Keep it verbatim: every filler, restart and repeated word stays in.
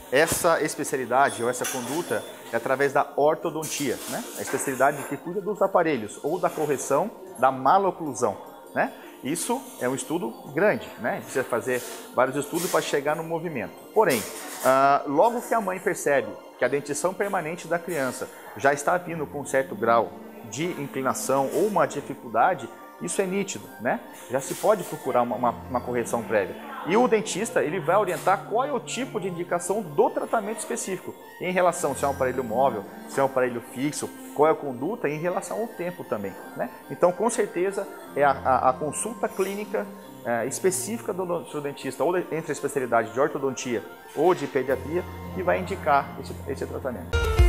essa especialidade ou essa conduta é através da ortodontia, né? A especialidade que cuida dos aparelhos ou da correção da maloclusão, né? Isso é um estudo grande, né? Precisa fazer vários estudos para chegar no movimento. Porém, ah, logo que a mãe percebe que a dentição permanente da criança já está vindo com um certo grau de inclinação ou uma dificuldade, isso é nítido, né? Já se pode procurar uma, uma, uma correção prévia. E o dentista, ele vai orientar qual é o tipo de indicação do tratamento específico, em relação se é um aparelho móvel, se é um aparelho fixo, qual é a conduta em relação ao tempo também, né? Então, com certeza, é a, a, a consulta clínica é, específica do seu dentista, ou entre a especialidade de ortodontia ou de pediatria, que vai indicar esse, esse tratamento.